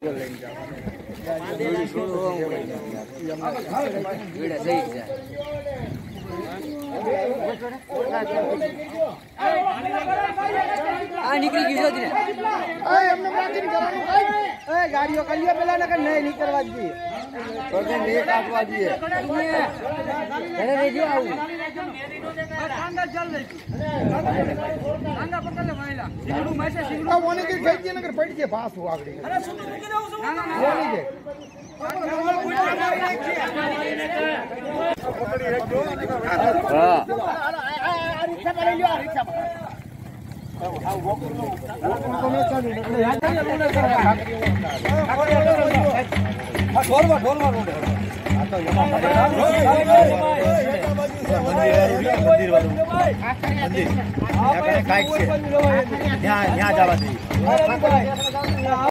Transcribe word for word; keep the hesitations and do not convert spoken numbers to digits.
નીકળી ગયું છે અમને પ્રાચીન કરવાનું ગાડીઓ કરીએ પેલા ને નહીં નીકળવા દઈએ કાઢવા દઈએ મંદિર